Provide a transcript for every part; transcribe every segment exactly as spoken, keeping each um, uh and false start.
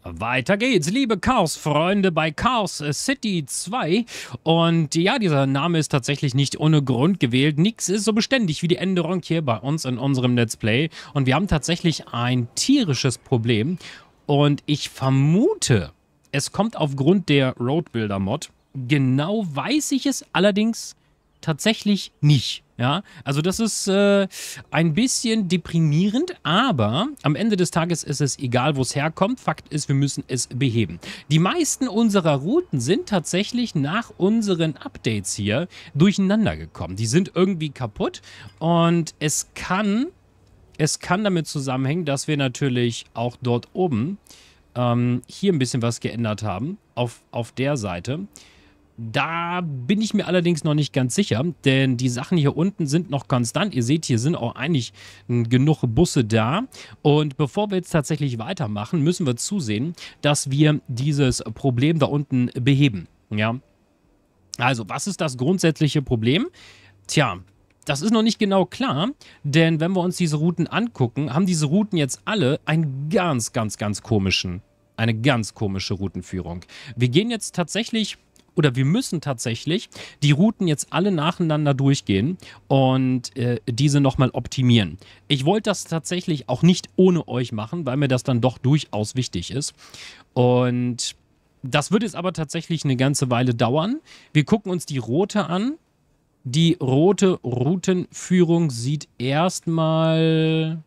Weiter geht's, liebe Chaos-Freunde, bei Chaos City zwei. Und ja, dieser Name ist tatsächlich nicht ohne Grund gewählt. Nix ist so beständig wie die Änderung hier bei uns in unserem Let's Play. Und wir haben tatsächlich ein tierisches Problem. Und ich vermute, es kommt aufgrund der Roadbuilder-Mod. Genau weiß ich es allerdings tatsächlich nicht. Ja, also das ist äh, ein bisschen deprimierend, aber am Ende des Tages ist es egal, wo es herkommt. Fakt ist, wir müssen es beheben. Die meisten unserer Routen sind tatsächlich nach unseren Updates hier durcheinander gekommen. Die sind irgendwie kaputt und es kann, es kann damit zusammenhängen, dass wir natürlich auch dort oben ähm, hier ein bisschen was geändert haben, auf, auf der Seite. Da bin ich mir allerdings noch nicht ganz sicher, denn die Sachen hier unten sind noch konstant. Ihr seht, hier sind auch eigentlich genug Busse da. Und bevor wir jetzt tatsächlich weitermachen, müssen wir zusehen, dass wir dieses Problem da unten beheben. Ja. Also, was ist das grundsätzliche Problem? Tja, das ist noch nicht genau klar, denn wenn wir uns diese Routen angucken, haben diese Routen jetzt alle einen ganz, ganz, ganz komischen, eine ganz komische Routenführung. Wir gehen jetzt tatsächlich... Oder wir müssen tatsächlich die Routen jetzt alle nacheinander durchgehen und äh, diese nochmal optimieren. Ich wollte das tatsächlich auch nicht ohne euch machen, weil mir das dann doch durchaus wichtig ist. Und das wird jetzt aber tatsächlich eine ganze Weile dauern. Wir gucken uns die rote an. Die rote Routenführung sieht erstmal...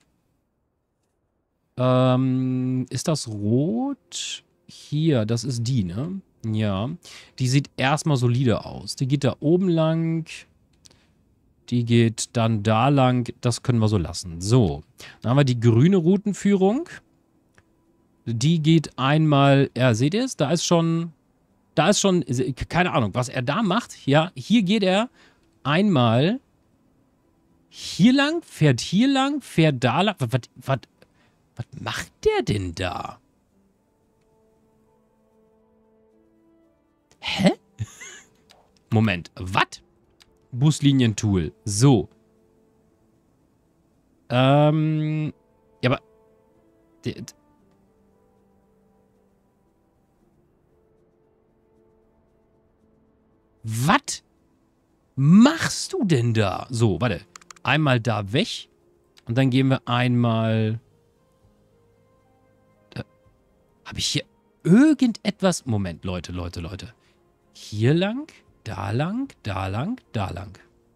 Ähm, ist das rot? Hier, das ist die, ne? Ja, die sieht erstmal solide aus. Die geht da oben lang. Die geht dann da lang. Das können wir so lassen. So, dann haben wir die grüne Routenführung. Die geht einmal, ja, seht ihr es? Da ist schon, da ist schon, keine Ahnung, was er da macht. Ja, hier geht er einmal hier lang, fährt hier lang, fährt da lang. Was, was, was macht der denn da? Hä? Moment, was? Buslinientool. So. Ähm. Ja, aber. Was machst du denn da? So, warte. Einmal da weg. Und dann gehen wir einmal. Habe ich hier irgendetwas. Moment, Leute, Leute, Leute. Hier lang, da lang, da lang, da lang.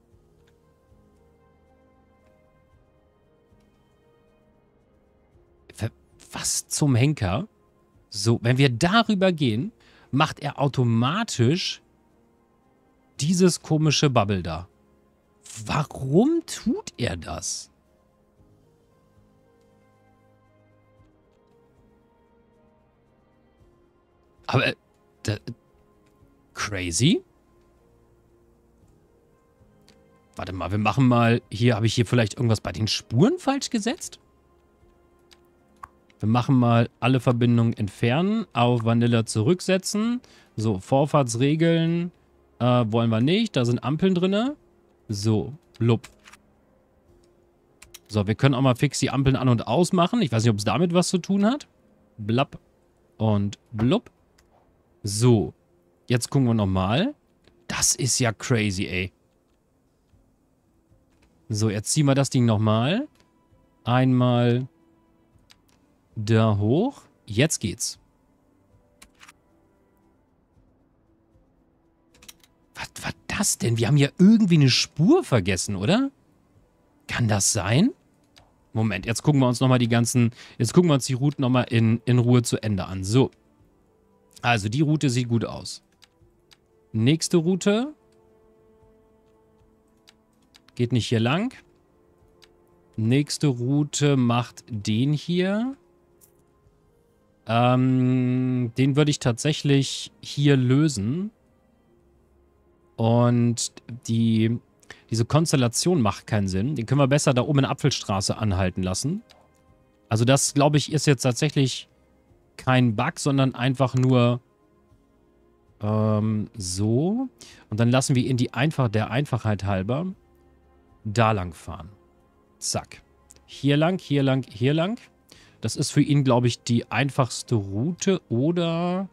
Was zum Henker? So, wenn wir darüber gehen, macht er automatisch dieses komische Bubble da. Warum tut er das? Aber, äh, da, crazy. Warte mal, wir machen mal... Hier, habe ich hier vielleicht irgendwas bei den Spuren falsch gesetzt? Wir machen mal alle Verbindungen entfernen, auf Vanilla zurücksetzen. So, Vorfahrtsregeln äh, wollen wir nicht. Da sind Ampeln drin. So, blub. So, wir können auch mal fix die Ampeln an- und ausmachen. Ich weiß nicht, ob es damit was zu tun hat. Blab und blub. So. Jetzt gucken wir nochmal. Das ist ja crazy, ey. So, jetzt ziehen wir das Ding nochmal. Einmal da hoch. Jetzt geht's. Was war das denn? Wir haben ja irgendwie eine Spur vergessen, oder? Kann das sein? Moment, jetzt gucken wir uns nochmal die ganzen... Jetzt gucken wir uns die Route nochmal in, in Ruhe zu Ende an. So. Also, die Route sieht gut aus. Nächste Route. Geht nicht hier lang. Nächste Route macht den hier. Ähm, den würde ich tatsächlich hier lösen. Und die, diese Konstellation macht keinen Sinn. Den können wir besser da oben in der Apfelstraße anhalten lassen. Also das, glaube ich, ist jetzt tatsächlich kein Bug, sondern einfach nur ähm, so. Und dann lassen wir ihn die einfach, der Einfachheit halber da lang fahren. Zack. Hier lang, hier lang, hier lang. Das ist für ihn, glaube ich, die einfachste Route. Oder...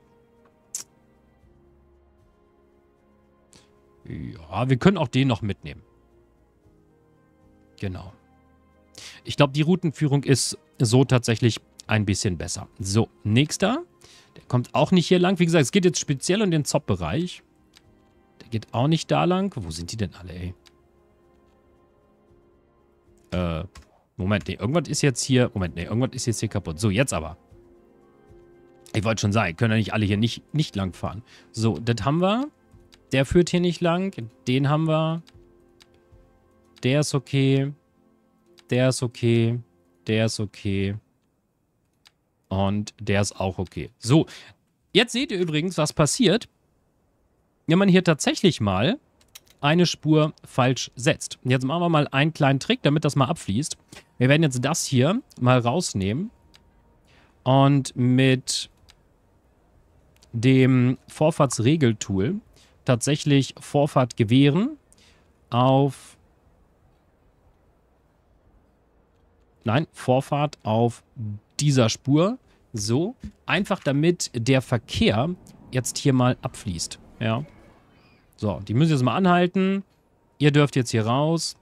Ja, wir können auch den noch mitnehmen. Genau. Ich glaube, die Routenführung ist so tatsächlich ein bisschen besser. So, nächster. Der kommt auch nicht hier lang. Wie gesagt, es geht jetzt speziell um den Zop-Bereich. Der geht auch nicht da lang. Wo sind die denn alle, ey? Äh, Moment, nee, irgendwas ist jetzt hier... Moment, nee, irgendwas ist jetzt hier kaputt. So, jetzt aber. Ich wollte schon sagen, können ja nicht alle hier nicht, nicht lang fahren. So, das haben wir. Der führt hier nicht lang. Den haben wir. Der ist okay. Der ist okay. Der ist okay. Und der ist auch okay. So, jetzt seht ihr übrigens, was passiert, wenn man hier tatsächlich mal eine Spur falsch setzt. Jetzt machen wir mal einen kleinen Trick, damit das mal abfließt. Wir werden jetzt das hier mal rausnehmen und mit dem Vorfahrtsregeltool tatsächlich Vorfahrt gewähren auf... Nein, Vorfahrt auf dieser Spur. So, einfach damit der Verkehr jetzt hier mal abfließt. Ja. So, die müssen jetzt mal anhalten. Ihr dürft jetzt hier raus.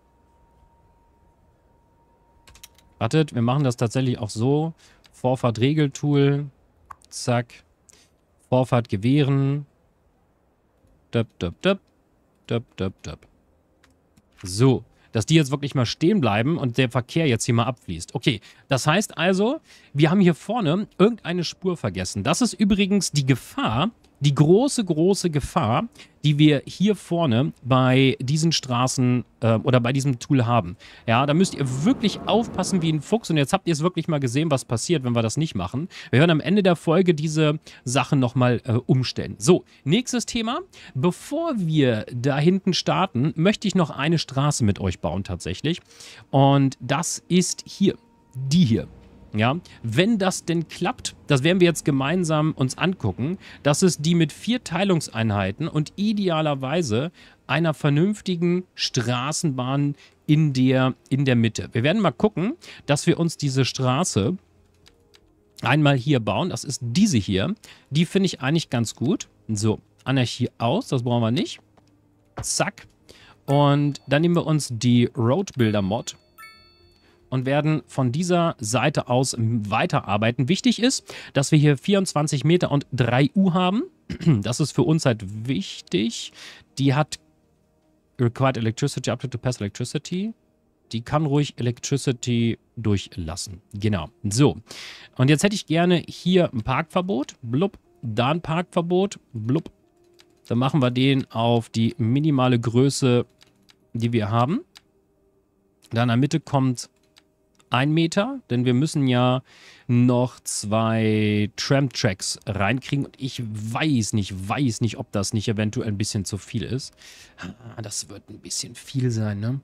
Wartet, wir machen das tatsächlich auch so. Vorfahrt-Regeltool. Zack. Vorfahrt gewähren. Döp, döp, döp. Döp, döp, döp. So. Dass die jetzt wirklich mal stehen bleiben und der Verkehr jetzt hier mal abfließt. Okay, das heißt also, wir haben hier vorne irgendeine Spur vergessen. Das ist übrigens die Gefahr, die große, große Gefahr, die wir hier vorne bei diesen Straßen äh, oder bei diesem Tool haben. Ja, da müsst ihr wirklich aufpassen wie ein Fuchs. Und jetzt habt ihr es wirklich mal gesehen, was passiert, wenn wir das nicht machen. Wir werden am Ende der Folge diese Sachen nochmal äh, umstellen. So, nächstes Thema. Bevor wir da hinten starten, möchte ich noch eine Straße mit euch bauen tatsächlich. Und das ist hier, die hier. Ja, wenn das denn klappt, das werden wir jetzt gemeinsam uns angucken. Das ist die mit vier Teilungseinheiten und idealerweise einer vernünftigen Straßenbahn in der, in der Mitte. Wir werden mal gucken, dass wir uns diese Straße einmal hier bauen. Das ist diese hier. Die finde ich eigentlich ganz gut. So, Anarchie aus, das brauchen wir nicht. Zack. Und dann nehmen wir uns die Road Builder Mod und werden von dieser Seite aus weiterarbeiten. Wichtig ist, dass wir hier vierundzwanzig Meter und drei U haben. Das ist für uns halt wichtig. Die hat Required Electricity up to Pass Electricity. Die kann ruhig Electricity durchlassen. Genau. So. Und jetzt hätte ich gerne hier ein Parkverbot. Blub. Da ein Parkverbot. Blub. Dann machen wir den auf die minimale Größe, die wir haben. Da in der Mitte kommt ein Meter, denn wir müssen ja noch zwei Tram-Tracks reinkriegen und ich weiß nicht, weiß nicht, ob das nicht eventuell ein bisschen zu viel ist. Das wird ein bisschen viel sein, ne?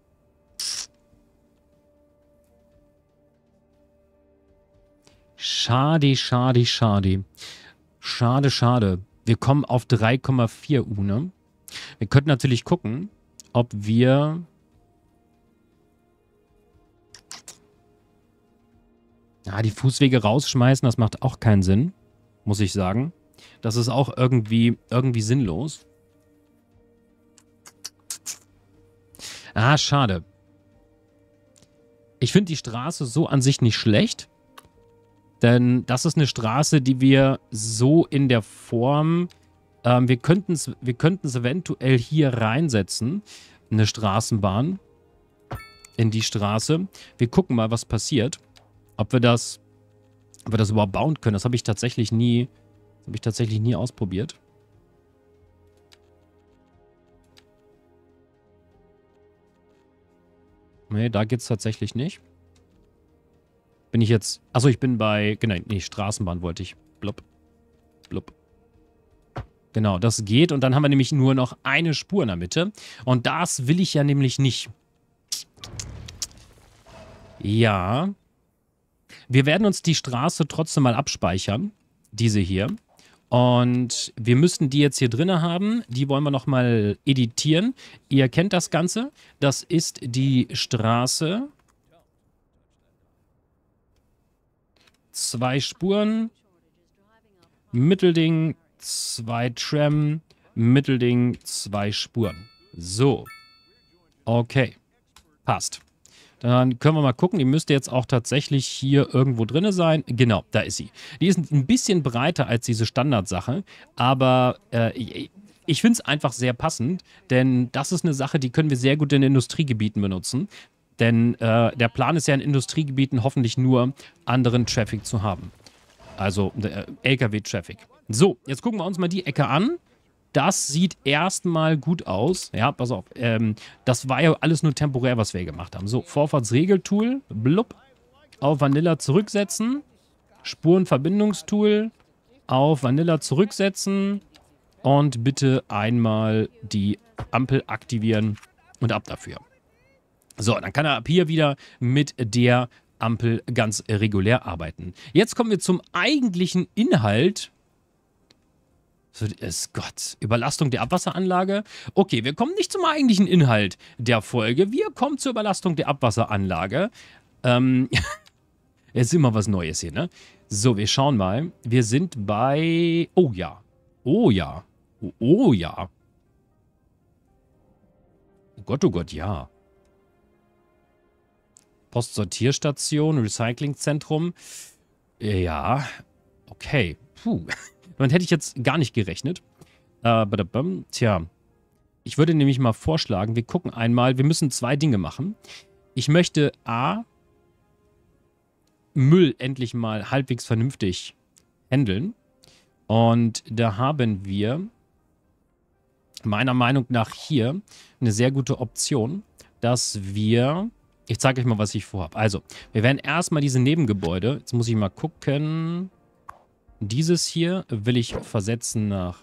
Schade, schade, schade. Schade, schade. Wir kommen auf drei Komma vier U, ne? Wir könnten natürlich gucken, ob wir... Ja, die Fußwege rausschmeißen, das macht auch keinen Sinn, muss ich sagen. Das ist auch irgendwie, irgendwie sinnlos. Ah, schade. Ich finde die Straße so an sich nicht schlecht. Denn das ist eine Straße, die wir so in der Form... Ähm, wir könnten es wir könnten's eventuell hier reinsetzen. Eine Straßenbahn. In die Straße. Wir gucken mal, was passiert. Ob wir das, ob wir das überhaupt bauen können, das habe ich tatsächlich nie, das habe ich tatsächlich nie ausprobiert. Nee, da geht's tatsächlich nicht. Bin ich jetzt, achso, ich bin bei, genau, nee, Straßenbahn wollte ich. Blub, blub. Genau, das geht und dann haben wir nämlich nur noch eine Spur in der Mitte und das will ich ja nämlich nicht. Ja. Wir werden uns die Straße trotzdem mal abspeichern, diese hier. Und wir müssten die jetzt hier drin haben. Die wollen wir nochmal editieren. Ihr kennt das Ganze. Das ist die Straße. zwei Spuren. Mittelding, zwei Tram. Mittelding, zwei Spuren. So. Okay. Passt. Dann können wir mal gucken. Die müsste jetzt auch tatsächlich hier irgendwo drin sein. Genau, da ist sie. Die ist ein bisschen breiter als diese Standardsache. Aber äh, ich, ich finde es einfach sehr passend. Denn das ist eine Sache, die können wir sehr gut in Industriegebieten benutzen. Denn äh, der Plan ist ja in Industriegebieten hoffentlich nur anderen Traffic zu haben. Also äh, L K W-Traffic. So, jetzt gucken wir uns mal die Ecke an. Das sieht erstmal gut aus. Ja, pass auf. Ähm, das war ja alles nur temporär, was wir gemacht haben. So, Vorfahrtsregeltool. Blub. Auf Vanilla zurücksetzen. Spurenverbindungstool. Auf Vanilla zurücksetzen. Und bitte einmal die Ampel aktivieren. Und ab dafür. So, dann kann er ab hier wieder mit der Ampel ganz regulär arbeiten. Jetzt kommen wir zum eigentlichen Inhalt. So, ist Gott. Überlastung der Abwasseranlage. Okay, wir kommen nicht zum eigentlichen Inhalt der Folge. Wir kommen zur Überlastung der Abwasseranlage. Ähm, ist immer was Neues hier, ne? So, wir schauen mal. Wir sind bei... Oh ja. Oh ja. Oh, oh ja. Oh Gott, oh Gott, ja. Postsortierstation, Recyclingzentrum. Ja. Okay. Puh. Damit hätte ich jetzt gar nicht gerechnet. Äh, tja. Ich würde nämlich mal vorschlagen, wir gucken einmal, wir müssen zwei Dinge machen. Ich möchte A, Müll endlich mal halbwegs vernünftig handeln. Und da haben wir meiner Meinung nach hier eine sehr gute Option, dass wir... Ich zeige euch mal, was ich vorhabe. Also, wir werden erstmal diese Nebengebäude, jetzt muss ich mal gucken... Dieses hier will ich versetzen nach,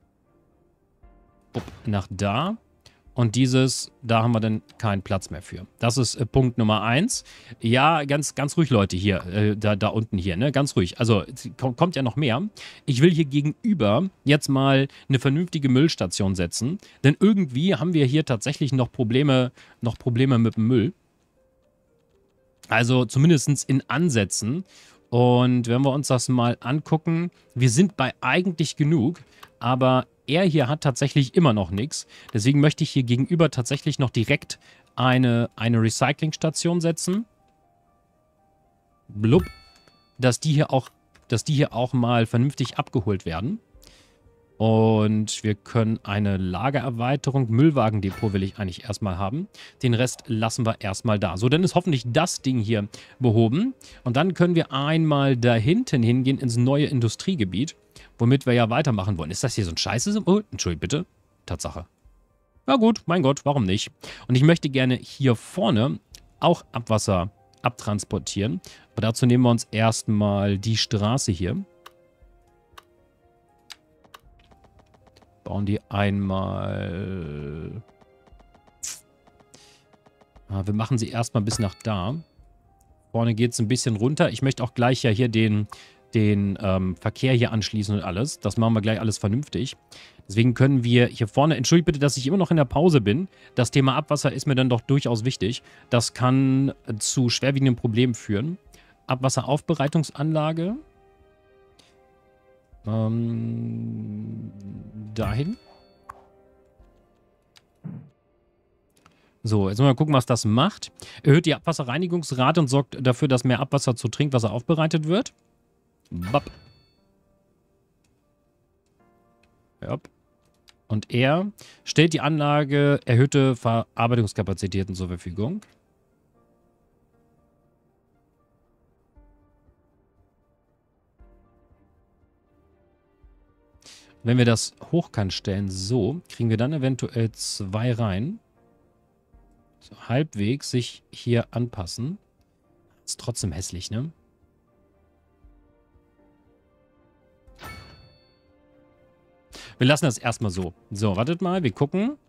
nach da. Und dieses, da haben wir dann keinen Platz mehr für. Das ist äh, Punkt Nummer eins. Ja, ganz, ganz ruhig, Leute, hier, äh, da, da unten hier, ne? Ganz ruhig. Also, kommt, kommt ja noch mehr. Ich will hier gegenüber jetzt mal eine vernünftige Müllstation setzen. Denn irgendwie haben wir hier tatsächlich noch Probleme, noch Probleme mit dem Müll. Also, zumindest in Ansätzen. Und wenn wir uns das mal angucken, wir sind bei eigentlich genug, aber er hier hat tatsächlich immer noch nichts. Deswegen möchte ich hier gegenüber tatsächlich noch direkt eine, eine Recyclingstation setzen. Blub. Dass die hier auch, dass die hier auch mal vernünftig abgeholt werden. Und wir können eine Lagererweiterung, Müllwagendepot will ich eigentlich erstmal haben. Den Rest lassen wir erstmal da. So, dann ist hoffentlich das Ding hier behoben. Und dann können wir einmal da hinten hingehen ins neue Industriegebiet, womit wir ja weitermachen wollen. Ist das hier so ein Scheiße? Oh, Entschuldigung, bitte. Tatsache. Na gut, mein Gott, warum nicht? Und ich möchte gerne hier vorne auch Abwasser abtransportieren. Aber dazu nehmen wir uns erstmal die Straße hier. Bauen die einmal... Ah, wir machen sie erstmal bis nach da. Vorne geht es ein bisschen runter. Ich möchte auch gleich ja hier den, den ähm, Verkehr hier anschließen und alles. Das machen wir gleich alles vernünftig. Deswegen können wir hier vorne... Entschuldigt bitte, dass ich immer noch in der Pause bin. Das Thema Abwasser ist mir dann doch durchaus wichtig. Das kann zu schwerwiegenden Problemen führen. Abwasseraufbereitungsanlage. Ähm, dahin. So, jetzt mal gucken, was das macht. Erhöht die Abwasserreinigungsrate und sorgt dafür, dass mehr Abwasser zu Trinkwasser aufbereitet wird. Bap. Ja. Und er stellt die Anlage erhöhte Verarbeitungskapazitäten zur Verfügung. Wenn wir das hochkant stellen, so, kriegen wir dann eventuell zwei rein. So, halbwegs sich hier anpassen. Ist trotzdem hässlich, ne? Wir lassen das erstmal so. So, wartet mal, wir gucken.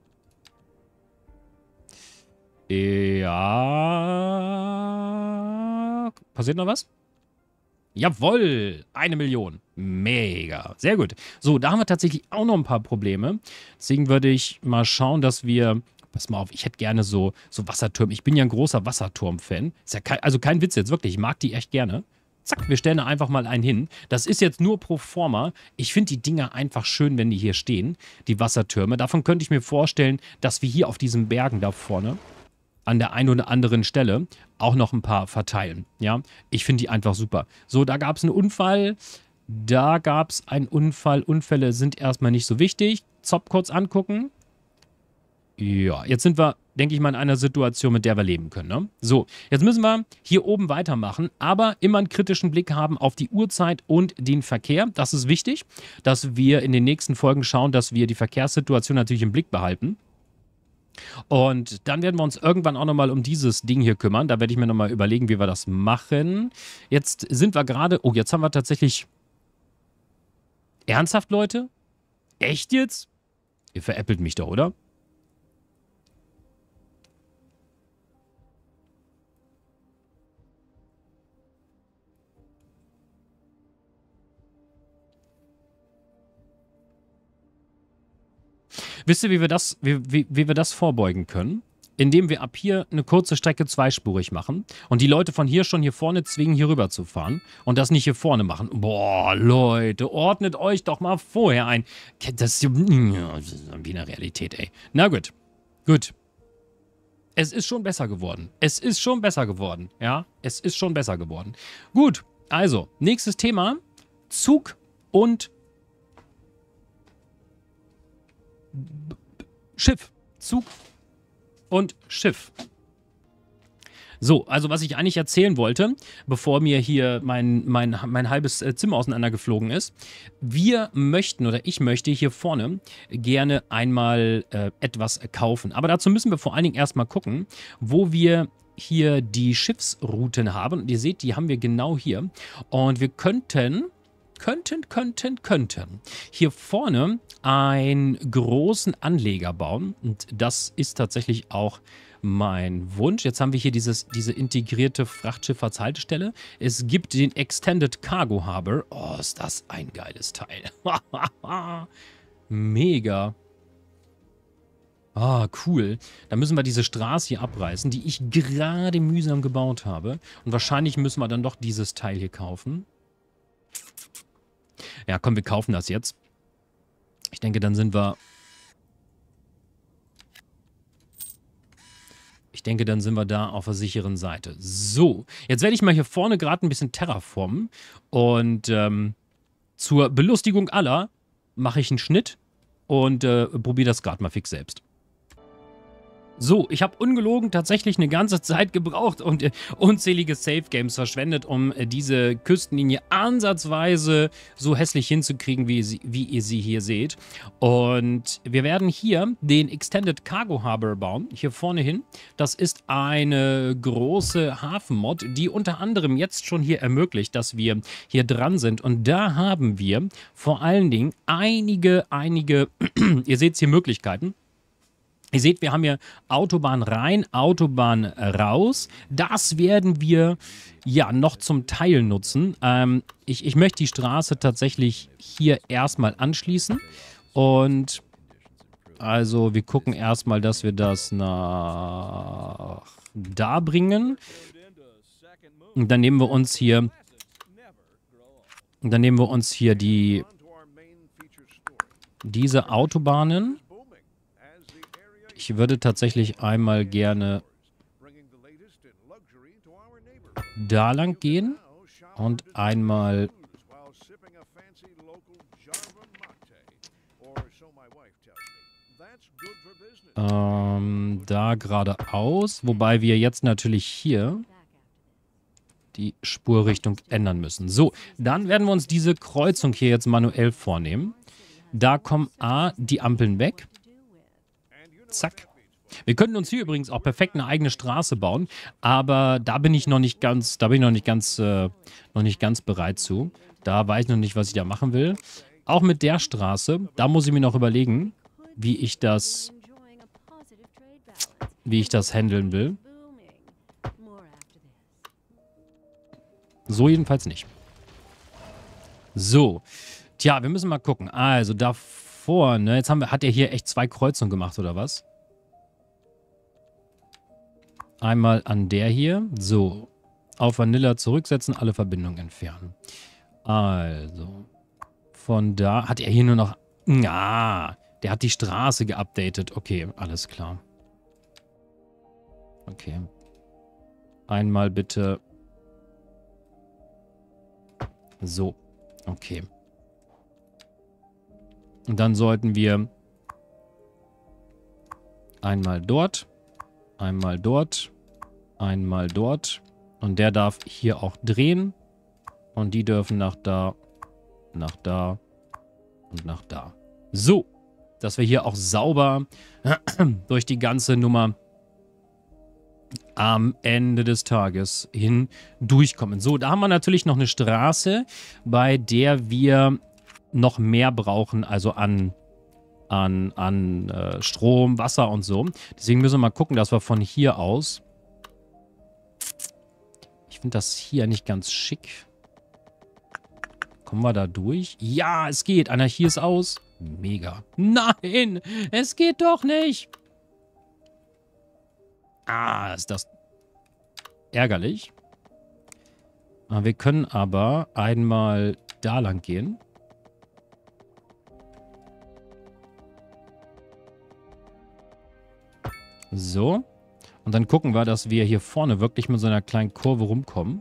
Ja. Passiert noch was? Jawohl, eine Million. Mega. Sehr gut. So, da haben wir tatsächlich auch noch ein paar Probleme. Deswegen würde ich mal schauen, dass wir... Pass mal auf, ich hätte gerne so, so Wassertürme. Ich bin ja ein großer Wasserturm-Fan. Ist ja kein, also kein Witz jetzt, wirklich. Ich mag die echt gerne. Zack, wir stellen da einfach mal einen hin. Das ist jetzt nur pro forma. Ich finde die Dinger einfach schön, wenn die hier stehen, die Wassertürme. Davon könnte ich mir vorstellen, dass wir hier auf diesen Bergen da vorne an der einen oder anderen Stelle auch noch ein paar verteilen. Ja, ich finde die einfach super. So, da gab es einen Unfall. Da gab es einen Unfall. Unfälle sind erstmal nicht so wichtig. Zop kurz angucken. Ja, jetzt sind wir, denke ich mal, in einer Situation, mit der wir leben können. Ne? So, jetzt müssen wir hier oben weitermachen, aber immer einen kritischen Blick haben auf die Uhrzeit und den Verkehr. Das ist wichtig, dass wir in den nächsten Folgen schauen, dass wir die Verkehrssituation natürlich im Blick behalten. Und dann werden wir uns irgendwann auch nochmal um dieses Ding hier kümmern. Da werde ich mir nochmal überlegen, wie wir das machen. Jetzt sind wir gerade... Oh, jetzt haben wir tatsächlich... Ernsthaft, Leute? Echt jetzt? Ihr veräppelt mich doch, oder? Wisst ihr, wie wir das, wie, wie, wie wir das vorbeugen können? Indem wir ab hier eine kurze Strecke zweispurig machen und die Leute von hier schon hier vorne zwingen, hier rüber zu fahren und das nicht hier vorne machen. Boah, Leute, ordnet euch doch mal vorher ein. Das ist ja wie eine Realität, ey. Na gut, gut. Es ist schon besser geworden. Es ist schon besser geworden, ja. Es ist schon besser geworden. Gut, also, nächstes Thema. Zug und Schiff. Zug und Schiff. So, also was ich eigentlich erzählen wollte, bevor mir hier mein, mein, mein halbes Zimmer auseinandergeflogen ist. Wir möchten oder ich möchte hier vorne gerne einmal äh, etwas kaufen. Aber dazu müssen wir vor allen Dingen erstmal gucken, wo wir hier die Schiffsrouten haben. Und ihr seht, die haben wir genau hier. Und wir könnten... Könnten, könnten, könnten hier vorne einen großen Anleger bauen. Und das ist tatsächlich auch mein Wunsch. Jetzt haben wir hier dieses, diese integrierte Frachtschifffahrtshaltestelle. Es gibt den Extended Cargo Harbor. Oh, ist das ein geiles Teil. Mega. Ah, cool. Da müssen wir diese Straße hier abreißen, die ich gerade mühsam gebaut habe. Und wahrscheinlich müssen wir dann doch dieses Teil hier kaufen. Ja, komm, wir kaufen das jetzt. Ich denke, dann sind wir... Ich denke, dann sind wir da auf der sicheren Seite. So, jetzt werde ich mal hier vorne gerade ein bisschen terraformen. Und ähm, zur Belustigung aller mache ich einen Schnitt und äh, probiere das gerade mal fix selbst. So, ich habe ungelogen tatsächlich eine ganze Zeit gebraucht und äh, unzählige Save-Games verschwendet, um äh, diese Küstenlinie ansatzweise so hässlich hinzukriegen, wie, sie, wie ihr sie hier seht. Und wir werden hier den Extended Cargo Harbor bauen, hier vorne hin. Das ist eine große Hafenmod, die unter anderem jetzt schon hier ermöglicht, dass wir hier dran sind. Und da haben wir vor allen Dingen einige, einige, ihr seht hier Möglichkeiten. Ihr seht, wir haben hier Autobahn rein, Autobahn raus. Das werden wir ja noch zum Teil nutzen. Ähm, ich, ich möchte die Straße tatsächlich hier erstmal anschließen. Und also wir gucken erstmal, dass wir das nach da bringen. Und dann nehmen wir uns hier, dann nehmen wir uns hier die diese Autobahnen. Ich würde tatsächlich einmal gerne da lang gehen und einmal ähm, da geradeaus, wobei wir jetzt natürlich hier die Spurrichtung ändern müssen. So, dann werden wir uns diese Kreuzung hier jetzt manuell vornehmen. Da kommen A, die Ampeln weg. Zack. Wir könnten uns hier übrigens auch perfekt eine eigene Straße bauen, aber da bin ich noch nicht ganz, da bin ich noch nicht ganz, äh, noch nicht ganz bereit zu. Da weiß ich noch nicht, was ich da machen will. Auch mit der Straße, da muss ich mir noch überlegen, wie ich das, wie ich das handeln will. So jedenfalls nicht. So. Tja, wir müssen mal gucken. Also da vorne, jetzt haben wir, hat er hier echt zwei Kreuzungen gemacht, oder was? Einmal an der hier. So. Auf Vanilla zurücksetzen, alle Verbindungen entfernen. Also, von da hat er hier nur noch... Ah, der hat die Straße geupdatet. Okay, alles klar. Okay. Einmal bitte... So, okay. Und dann sollten wir einmal dort, einmal dort, einmal dort. Und der darf hier auch drehen. Und die dürfen nach da, nach da und nach da. So, dass wir hier auch sauber durch die ganze Nummer am Ende des Tages hin durchkommen. So, da haben wir natürlich noch eine Straße, bei der wir noch mehr brauchen, also an, an, an äh, Strom, Wasser und so. Deswegen müssen wir mal gucken, dass wir von hier aus... Ich finde das hier nicht ganz schick. Kommen wir da durch? Ja, es geht. Einer hier ist aus. Mega. Nein, es geht doch nicht. Ah, ist das ärgerlich. Wir können aber einmal da lang gehen. So. Und dann gucken wir, dass wir hier vorne wirklich mit so einer kleinen Kurve rumkommen.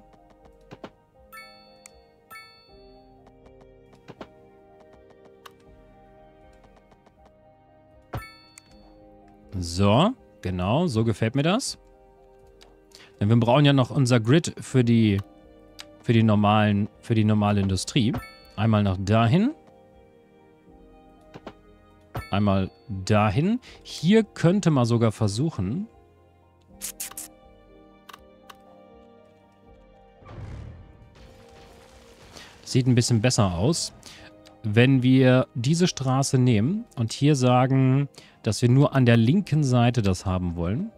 So, genau, so gefällt mir das. Denn wir brauchen ja noch unser Grid für die, für die normalen, für die normale Industrie. Einmal nach dahin. Einmal dahin. Hier könnte man sogar versuchen... Sieht ein bisschen besser aus. Wenn wir diese Straße nehmen und hier sagen, dass wir nur an der linken Seite das haben wollen.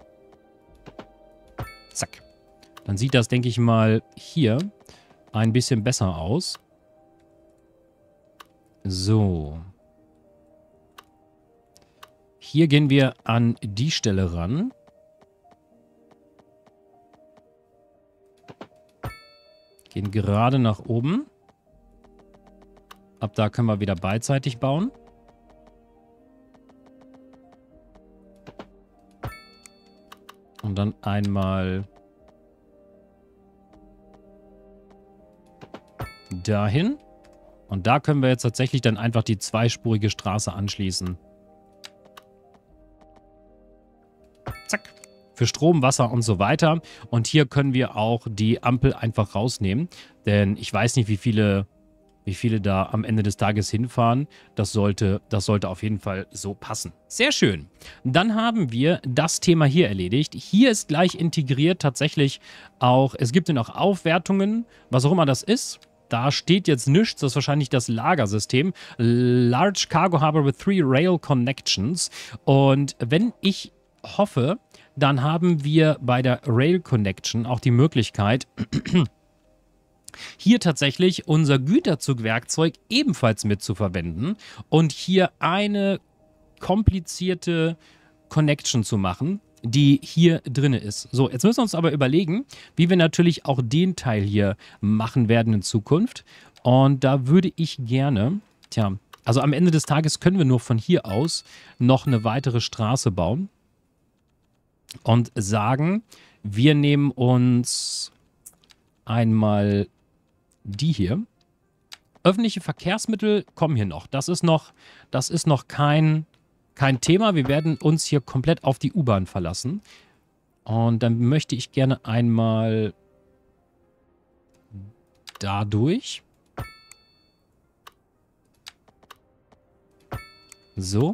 Zack. Dann sieht das, denke ich mal, hier ein bisschen besser aus. So. Hier gehen wir an die Stelle ran. Gehen gerade nach oben. Ab da können wir wieder beidseitig bauen. Und dann einmal dahin. Und da können wir jetzt tatsächlich dann einfach die zweispurige Straße anschließen. Zack. Für Strom, Wasser und so weiter. Und hier können wir auch die Ampel einfach rausnehmen. Denn ich weiß nicht, wie viele... wie viele da am Ende des Tages hinfahren. Das sollte, das sollte auf jeden Fall so passen. Sehr schön. Dann haben wir das Thema hier erledigt. Hier ist gleich integriert tatsächlich auch, es gibt ja noch Aufwertungen, was auch immer das ist. Da steht jetzt nichts, das ist wahrscheinlich das Lagersystem. Large Cargo Harbor with three Rail Connections. Und wenn ich hoffe, dann haben wir bei der Rail Connection auch die Möglichkeit, hier tatsächlich unser Güterzugwerkzeug ebenfalls mit zu verwenden und hier eine komplizierte Connection zu machen, die hier drin ist. So, jetzt müssen wir uns aber überlegen, wie wir natürlich auch den Teil hier machen werden in Zukunft. Und da würde ich gerne, tja, also am Ende des Tages können wir nur von hier aus noch eine weitere Straße bauen und sagen, wir nehmen uns einmal die hier. Öffentliche Verkehrsmittel kommen hier noch. Das ist noch, das ist noch kein, kein Thema. Wir werden uns hier komplett auf die U-Bahn verlassen. Und dann möchte ich gerne einmal dadurch. So.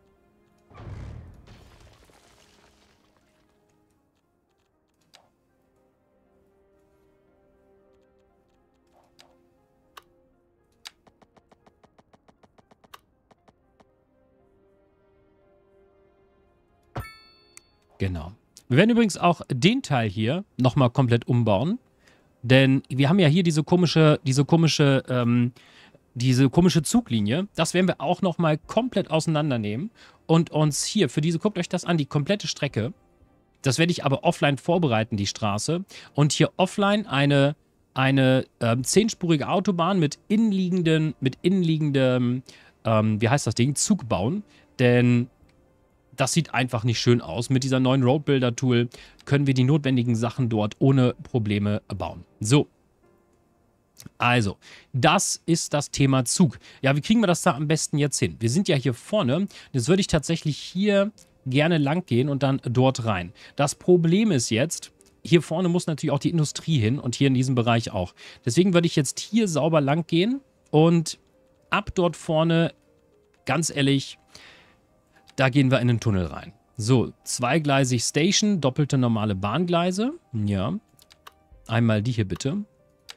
Genau. Wir werden übrigens auch den Teil hier nochmal komplett umbauen. Denn wir haben ja hier diese komische, diese komische, ähm, diese komische Zuglinie. Das werden wir auch nochmal komplett auseinandernehmen. Und uns hier für diese, guckt euch das an, die komplette Strecke Das werde ich aber offline vorbereiten, die Straße. Und hier offline eine, eine ähm, zehnspurige Autobahn mit innenliegenden, mit innenliegendem, ähm, wie heißt das Ding, Zug bauen. Denn das sieht einfach nicht schön aus. Mit dieser neuen Roadbuilder-Tool können wir die notwendigen Sachen dort ohne Probleme bauen. So. Also, das ist das Thema Zug. Ja, wie kriegen wir das da am besten jetzt hin? Wir sind ja hier vorne. Jetzt würde ich tatsächlich hier gerne lang gehen und dann dort rein. Das Problem ist jetzt, hier vorne muss natürlich auch die Industrie hin und hier in diesem Bereich auch. Deswegen würde ich jetzt hier sauber lang gehen und ab dort vorne, ganz ehrlich, da gehen wir in den Tunnel rein. So, zweigleisig Station, doppelte normale Bahngleise. Ja, einmal die hier bitte.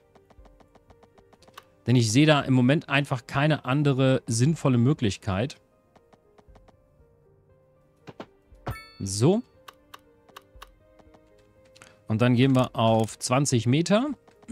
Denn ich sehe da im Moment einfach keine andere sinnvolle Möglichkeit. So. Und dann gehen wir auf zwanzig Meter.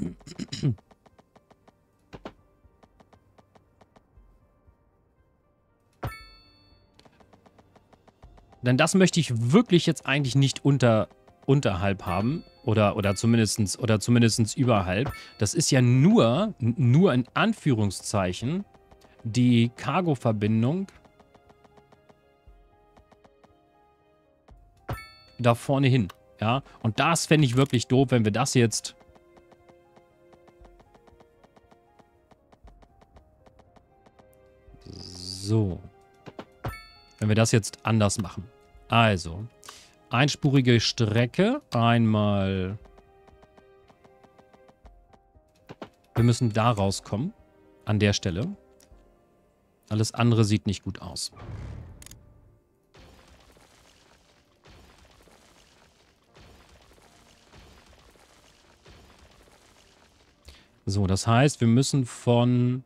Denn das möchte ich wirklich jetzt eigentlich nicht unter, unterhalb haben. Oder, oder zumindest oder zumindest überhalb. Das ist ja nur, nur in Anführungszeichen, die Cargo-Verbindung da vorne hin. Ja, und das fände ich wirklich doof, wenn wir das jetzt so, wenn wir das jetzt anders machen. Also, einspurige Strecke, einmal, wir müssen da rauskommen, an der Stelle. Alles andere sieht nicht gut aus. So, das heißt, wir müssen von...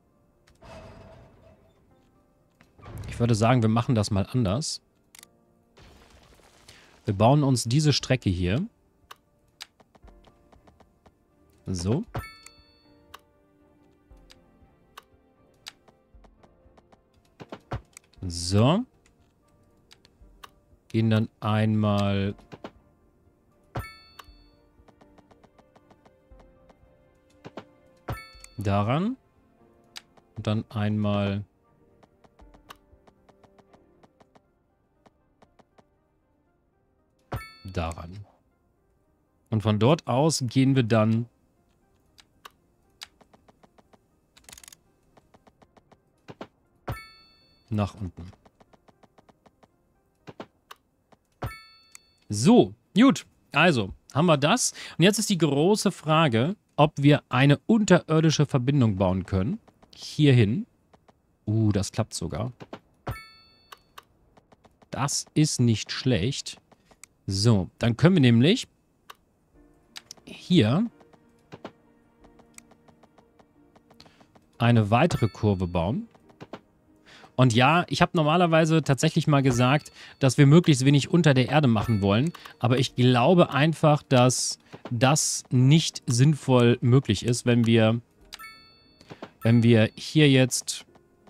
Ich würde sagen, wir machen das mal anders. Wir bauen uns diese Strecke hier. So. So. Gehen dann einmal... daran. Und dann einmal... daran. Und von dort aus gehen wir dann nach unten. So, gut. Also, haben wir das. Und jetzt ist die große Frage, ob wir eine unterirdische Verbindung bauen können. Hierhin. Uh, das klappt sogar. Das ist nicht schlecht. So, dann können wir nämlich hier eine weitere Kurve bauen. Und ja, ich habe normalerweise tatsächlich mal gesagt, dass wir möglichst wenig unter der Erde machen wollen. Aber ich glaube einfach, dass das nicht sinnvoll möglich ist, wenn wir, wenn wir hier jetzt...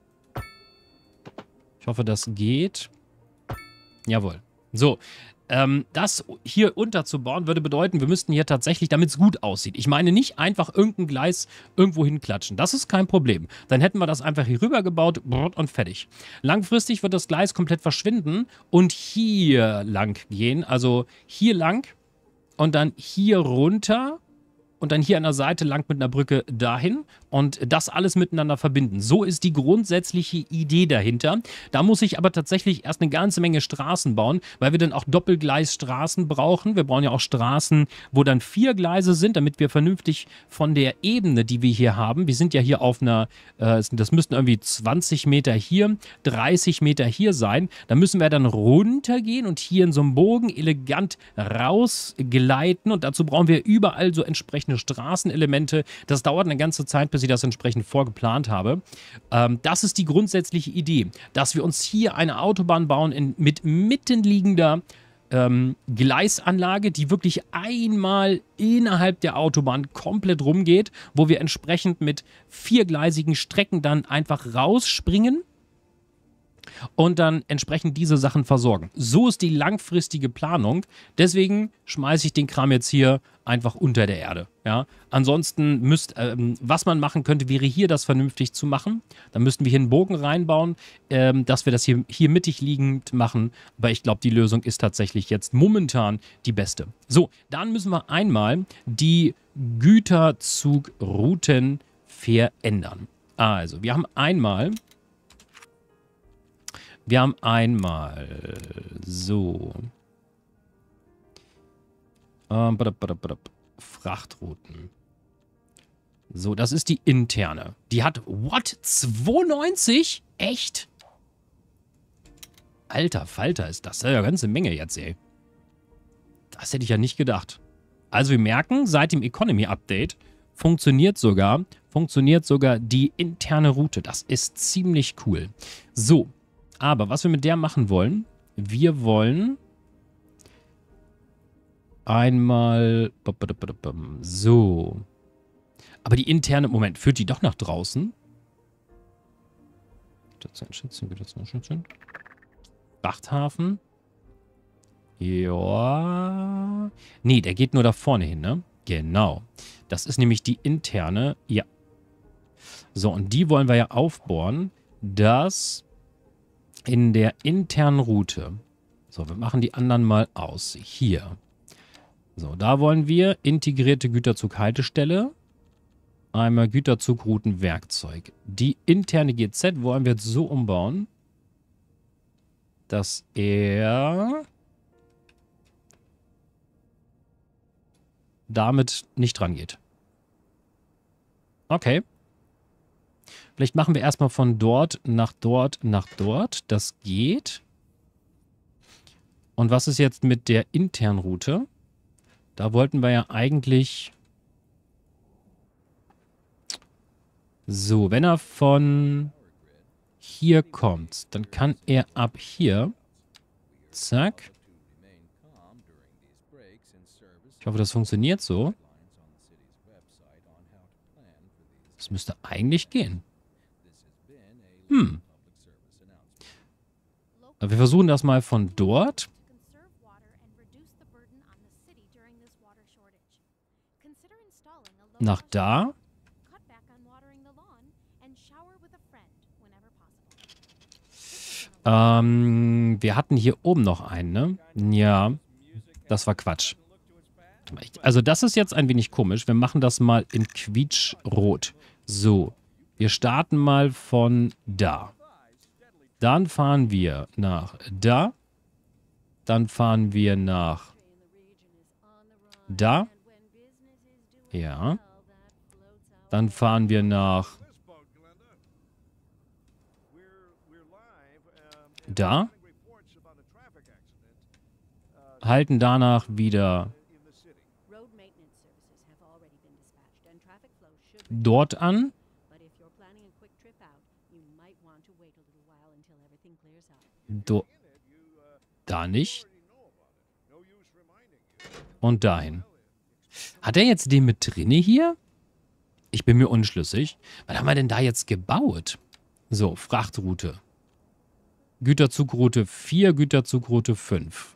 Ich hoffe, das geht. Jawohl. So, Ähm, das hier unterzubauen, würde bedeuten, wir müssten hier tatsächlich, damit es gut aussieht. Ich meine nicht einfach irgendein Gleis irgendwo hinklatschen. Das ist kein Problem. Dann hätten wir das einfach hier rüber gebaut und fertig. Langfristig wird das Gleis komplett verschwinden und hier lang gehen. Also hier lang und dann hier runter und dann hier an der Seite lang mit einer Brücke dahin und das alles miteinander verbinden. So ist die grundsätzliche Idee dahinter. Da muss ich aber tatsächlich erst eine ganze Menge Straßen bauen, weil wir dann auch Doppelgleisstraßen brauchen. Wir brauchen ja auch Straßen, wo dann vier Gleise sind, damit wir vernünftig von der Ebene, die wir hier haben, wir sind ja hier auf einer, äh, das müssten irgendwie zwanzig Meter hier, dreißig Meter hier sein. Da müssen wir dann runtergehen und hier in so einem Bogen elegant rausgleiten und dazu brauchen wir überall so entsprechend Straßenelemente. Das dauert eine ganze Zeit, bis ich das entsprechend vorgeplant habe. Ähm, das ist die grundsätzliche Idee, dass wir uns hier eine Autobahn bauen in, mit mittenliegender ähm, Gleisanlage, die wirklich einmal innerhalb der Autobahn komplett rumgeht, wo wir entsprechend mit viergleisigen Strecken dann einfach rausspringen und dann entsprechend diese Sachen versorgen. So ist die langfristige Planung. Deswegen schmeiße ich den Kram jetzt hier einfach unter der Erde. Ja? Ansonsten müsst, ähm, was man machen könnte, wäre hier das vernünftig zu machen. Dann müssten wir hier einen Bogen reinbauen, ähm, dass wir das hier, hier mittig liegend machen. Aber ich glaube, die Lösung ist tatsächlich jetzt momentan die beste. So, dann müssen wir einmal die Güterzugrouten verändern. Also, wir haben einmal... Wir haben einmal so ähm, Frachtrouten. So, das ist die interne. Die hat, what? zweiundneunzig? Echt? Alter Falter, ist das ja eine ganze Menge jetzt, ey. Das hätte ich ja nicht gedacht. Also wir merken, seit dem Economy-Update funktioniert sogar, funktioniert sogar die interne Route. Das ist ziemlich cool. So. Aber was wir mit der machen wollen, wir wollen einmal so. Aber die interne, Moment, führt die doch nach draußen? Frachthafen. Ja. Nee, der geht nur da vorne hin, ne? Genau. Das ist nämlich die interne. Ja. So, und die wollen wir ja aufbohren, dass... in der internen Route. So, wir machen die anderen mal aus. Hier. So, da wollen wir integrierte Güterzughaltestelle. Einmal Güterzugroutenwerkzeug. Die interne G Z wollen wir jetzt so umbauen, dass er damit nicht rangeht. Okay. Vielleicht machen wir erstmal von dort nach dort nach dort. Das geht. Und was ist jetzt mit der internen Route? Da wollten wir ja eigentlich... So, wenn er von hier kommt, dann kann er ab hier... Zack. Ich hoffe, das funktioniert so. Das müsste eigentlich gehen. Hm. Aber wir versuchen das mal von dort. Nach da. Ähm, wir hatten hier oben noch einen, ne? Ja, das war Quatsch. Also das ist jetzt ein wenig komisch. Wir machen das mal in quietschrot. So. Wir starten mal von da. Dann fahren wir nach da. Dann fahren wir nach da. Ja. Dann fahren wir nach da. Halten danach wieder dort an. Do da nicht. Und dahin. Hat er jetzt den mit drinne hier? Ich bin mir unschlüssig. Was haben wir denn da jetzt gebaut? So, Frachtroute. Güterzugroute vier, Güterzugroute fünf.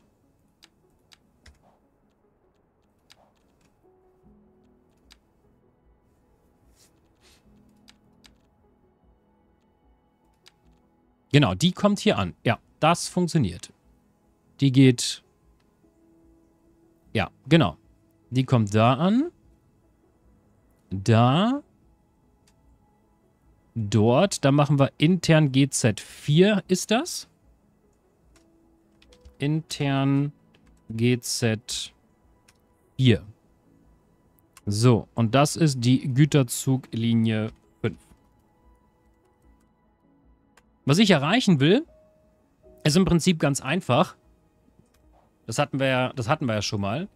Genau, die kommt hier an. Ja, das funktioniert. Die geht... Ja, genau. Die kommt da an. Da. Dort. Da machen wir intern G Z vier. Ist das? Intern G Z vier. So, und das ist die Güterzuglinie fünf. Was ich erreichen will, ist im Prinzip ganz einfach. Das hatten wir ja, das hatten wir ja schon mal.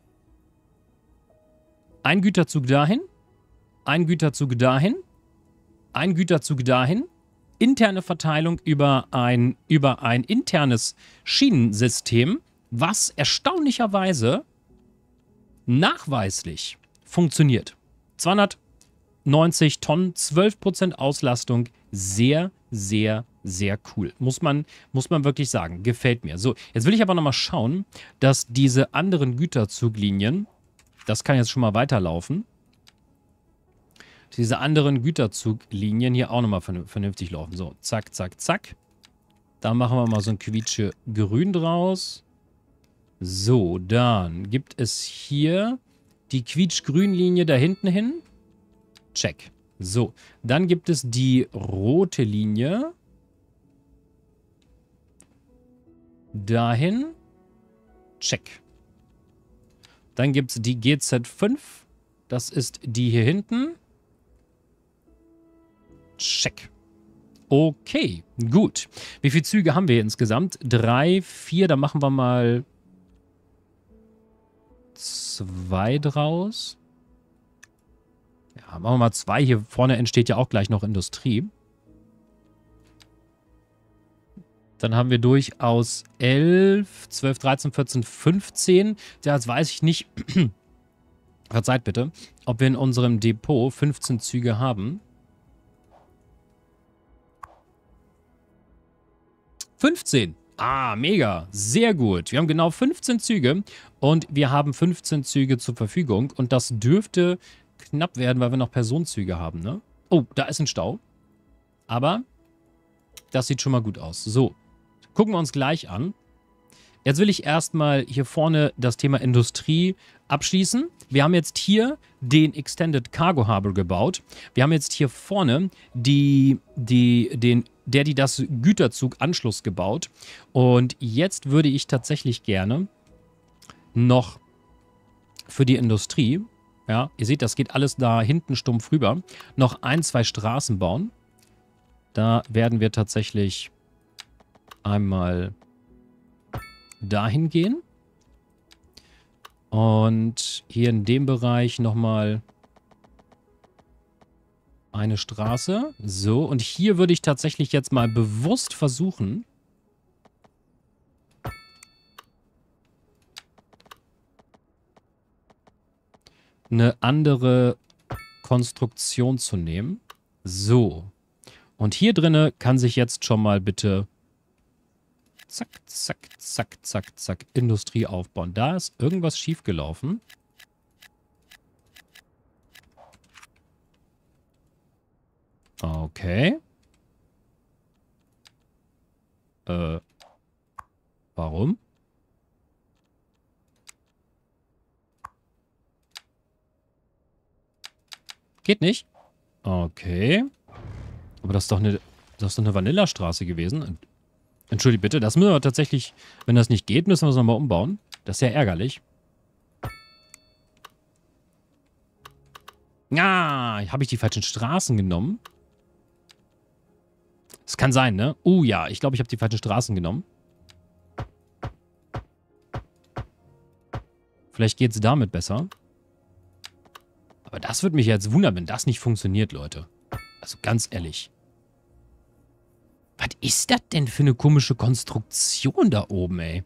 Ein Güterzug dahin, ein Güterzug dahin, ein Güterzug dahin, interne Verteilung über ein, über ein internes Schienensystem, was erstaunlicherweise nachweislich funktioniert. zweihundertneunzig Tonnen, zwölf Prozent Auslastung, sehr, sehr Sehr cool. Muss man, muss man wirklich sagen. Gefällt mir. So, jetzt will ich aber nochmal schauen, dass diese anderen Güterzuglinien, das kann jetzt schon mal weiterlaufen, diese anderen Güterzuglinien hier auch nochmal vernünftig laufen. So, zack, zack, zack. Da machen wir mal so ein Quietsche Grün draus. So, dann gibt es hier die Quietsch-Grün-Linie da hinten hin. Check. So, dann gibt es die rote Linie. Dahin. Check. Dann gibt es die G Z fünf. Das ist die hier hinten. Check. Okay, gut. Wie viele Züge haben wir insgesamt? Drei, vier, da machen wir mal zwei draus. Ja, machen wir mal zwei. Hier vorne entsteht ja auch gleich noch Industrie. Dann haben wir durchaus elf, zwölf, dreizehn, vierzehn, fünfzehn. Ja, jetzt weiß ich nicht, verzeiht bitte, ob wir in unserem Depot fünfzehn Züge haben. fünfzehn. Ah, mega. Sehr gut. Wir haben genau fünfzehn Züge und wir haben fünfzehn Züge zur Verfügung. Und das dürfte knapp werden, weil wir noch Personenzüge haben, ne? Oh, da ist ein Stau. Aber das sieht schon mal gut aus. So, gucken wir uns gleich an. Jetzt will ich erstmal hier vorne das Thema Industrie abschließen. Wir haben jetzt hier den Extended Cargo Harbor gebaut. Wir haben jetzt hier vorne die, die, den, der, die das Güterzuganschluss gebaut. Und jetzt würde ich tatsächlich gerne noch für die Industrie, ja, ihr seht, das geht alles da hinten stumpf rüber, noch ein, zwei Straßen bauen. Da werden wir tatsächlich einmal dahin gehen. Und hier in dem Bereich nochmal eine Straße. So, und hier würde ich tatsächlich jetzt mal bewusst versuchen, eine andere Konstruktion zu nehmen. So. Und hier drinne kann sich jetzt schon mal bitte zack, zack, zack, zack, zack, Industrie aufbauen. Da ist irgendwas schiefgelaufen. Okay. Äh. Warum? Geht nicht? Okay. Aber das ist doch eine, das ist doch eine Vanillastraße gewesen. Entschuldigt bitte, das müssen wir tatsächlich, wenn das nicht geht, müssen wir es nochmal umbauen. Das ist ja ärgerlich. Ah, habe ich die falschen Straßen genommen? Das kann sein, ne? Oh ja, ich glaube, ich habe die falschen Straßen genommen. Vielleicht geht es damit besser. Aber das würde mich jetzt wundern, wenn das nicht funktioniert, Leute. Also ganz ehrlich. Was ist das denn für eine komische Konstruktion da oben, ey?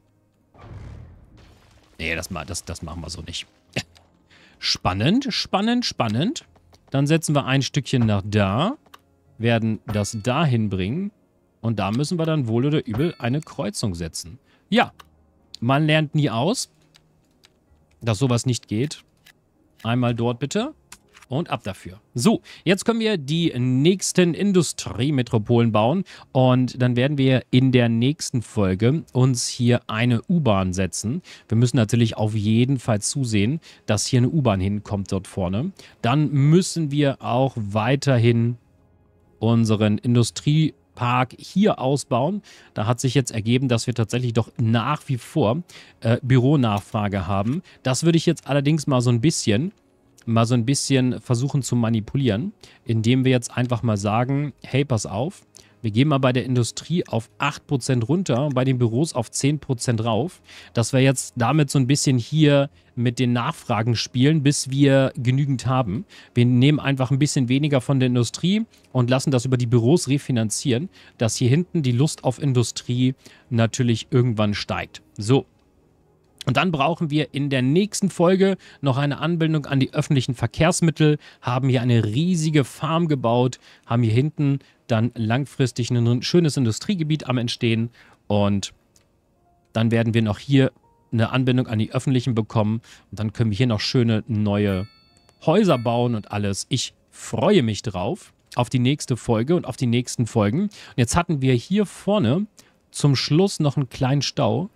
Nee, das, das, das machen wir so nicht. Spannend, spannend, spannend. Dann setzen wir ein Stückchen nach da. Werden das dahin bringen. Und da müssen wir dann wohl oder übel eine Kreuzung setzen. Ja, man lernt nie aus, dass sowas nicht geht. Einmal dort bitte. Und ab dafür. So, jetzt können wir die nächsten Industriemetropolen bauen. Und dann werden wir in der nächsten Folge uns hier eine U-Bahn setzen. Wir müssen natürlich auf jeden Fall zusehen, dass hier eine U-Bahn hinkommt dort vorne. Dann müssen wir auch weiterhin unseren Industriepark hier ausbauen. Da hat sich jetzt ergeben, dass wir tatsächlich doch nach wie vor äh, Büronachfrage haben. Das würde ich jetzt allerdings mal so ein bisschen... mal so ein bisschen versuchen zu manipulieren, indem wir jetzt einfach mal sagen, hey, pass auf, wir gehen mal bei der Industrie auf acht Prozent runter und bei den Büros auf zehn Prozent rauf, dass wir jetzt damit so ein bisschen hier mit den Nachfragen spielen, bis wir genügend haben. Wir nehmen einfach ein bisschen weniger von der Industrie und lassen das über die Büros refinanzieren, dass hier hinten die Lust auf Industrie natürlich irgendwann steigt. So. Und dann brauchen wir in der nächsten Folge noch eine Anbindung an die öffentlichen Verkehrsmittel, haben hier eine riesige Farm gebaut, haben hier hinten dann langfristig ein schönes Industriegebiet am Entstehen und dann werden wir noch hier eine Anbindung an die öffentlichen bekommen und dann können wir hier noch schöne neue Häuser bauen und alles. Ich freue mich drauf, auf die nächste Folge und auf die nächsten Folgen. Und jetzt hatten wir hier vorne zum Schluss noch einen kleinen Stau.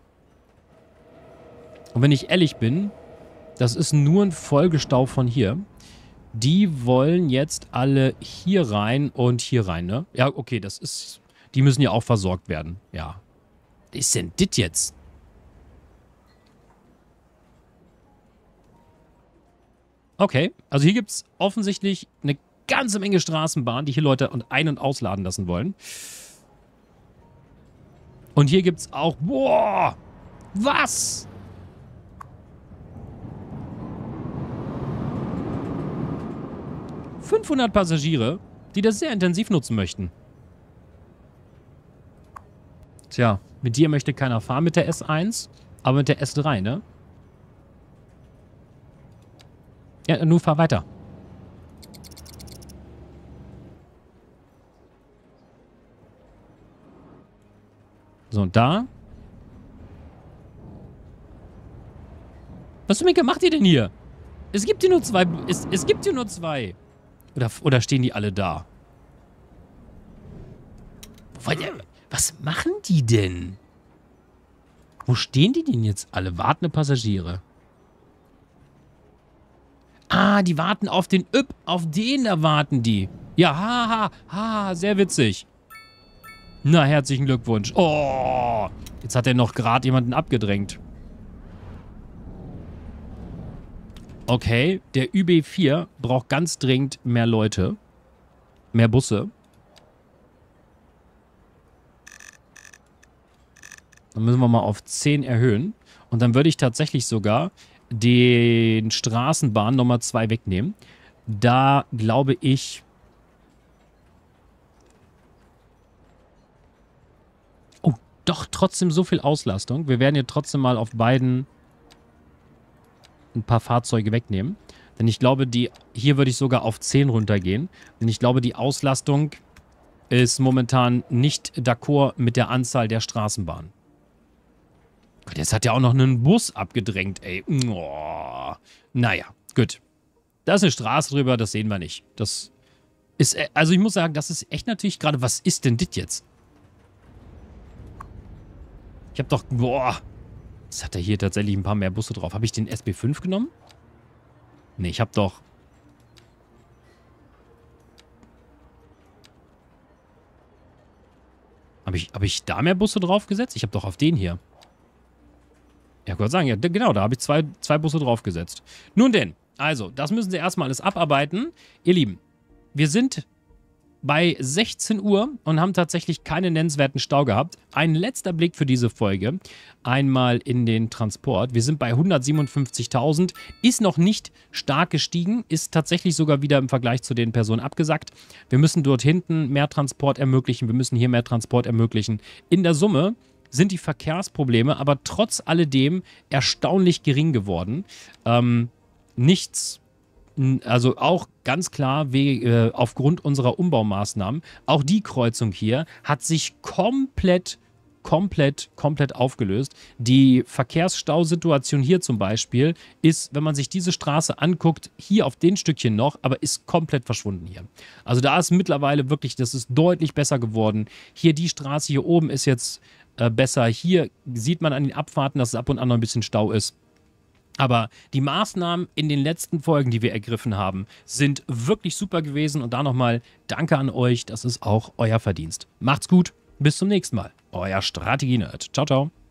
Und wenn ich ehrlich bin, das ist nur ein Folgestau von hier. Die wollen jetzt alle hier rein und hier rein, ne? Ja, okay, das ist... Die müssen ja auch versorgt werden. Ja. Was ist denn das jetzt? Okay, also hier gibt es offensichtlich eine ganze Menge Straßenbahnen, die hier Leute ein- und ausladen lassen wollen. Und hier gibt es auch... Boah! Was? fünfhundert Passagiere, die das sehr intensiv nutzen möchten. Tja, mit dir möchte keiner fahren mit der S eins, aber mit der S drei, ne? Ja, nur fahr weiter. So, und da. Was macht ihr denn hier? Es gibt hier nur zwei. Es, es gibt hier nur zwei. Oder, oder stehen die alle da? Was machen die denn? Wo stehen die denn jetzt alle? Wartende Passagiere. Ah, die warten auf den Üpp. Auf den da warten die. Ja, haha, ha, sehr witzig. Na, herzlichen Glückwunsch. Oh, jetzt hat er noch gerade jemanden abgedrängt. Okay, der Ü B vier braucht ganz dringend mehr Leute. Mehr Busse. Dann müssen wir mal auf zehn erhöhen. Und dann würde ich tatsächlich sogar den Straßenbahn Nummer zwei wegnehmen. Da glaube ich... Oh, doch trotzdem so viel Auslastung. Wir werden hier trotzdem mal auf beiden ein paar Fahrzeuge wegnehmen. Denn ich glaube, die hier würde ich sogar auf zehn runtergehen. Denn ich glaube, die Auslastung ist momentan nicht d'accord mit der Anzahl der Straßenbahnen. Gott, jetzt hat ja auch noch einen Bus abgedrängt, ey. Oh. Naja, gut. Da ist eine Straße drüber, das sehen wir nicht. Das ist, also ich muss sagen, das ist echt natürlich gerade, was ist denn das jetzt? Ich habe doch, boah. Jetzt hat er hier tatsächlich ein paar mehr Busse drauf. Habe ich den S B fünf genommen? Ne, ich habe doch... Habe ich, hab ich da mehr Busse draufgesetzt? Ich habe doch auf den hier. Ja, ich wollte sagen, ja, genau, da habe ich zwei, zwei Busse draufgesetzt. Nun denn, also, das müssen Sie erstmal alles abarbeiten. Ihr Lieben, wir sind bei sechzehn Uhr und haben tatsächlich keinen nennenswerten Stau gehabt. Ein letzter Blick für diese Folge. Einmal in den Transport. Wir sind bei hundertsiebenundfünfzigtausend. Ist noch nicht stark gestiegen. Ist tatsächlich sogar wieder im Vergleich zu den Personen abgesackt. Wir müssen dort hinten mehr Transport ermöglichen. Wir müssen hier mehr Transport ermöglichen. In der Summe sind die Verkehrsprobleme aber trotz alledem erstaunlich gering geworden. Ähm, nichts... Also auch ganz klar äh, aufgrund unserer Umbaumaßnahmen. Auch die Kreuzung hier hat sich komplett, komplett, komplett aufgelöst. Die Verkehrsstausituation hier zum Beispiel ist, wenn man sich diese Straße anguckt, hier auf den Stückchen noch, aber ist komplett verschwunden hier. Also da ist mittlerweile wirklich, das ist deutlich besser geworden. Hier die Straße hier oben ist jetzt äh, besser. Hier sieht man an den Abfahrten, dass es ab und an noch ein bisschen Stau ist. Aber die Maßnahmen in den letzten Folgen, die wir ergriffen haben, sind wirklich super gewesen. Und da nochmal Danke an euch. Das ist auch euer Verdienst. Macht's gut. Bis zum nächsten Mal. Euer Strategie-Nerd. Ciao, ciao.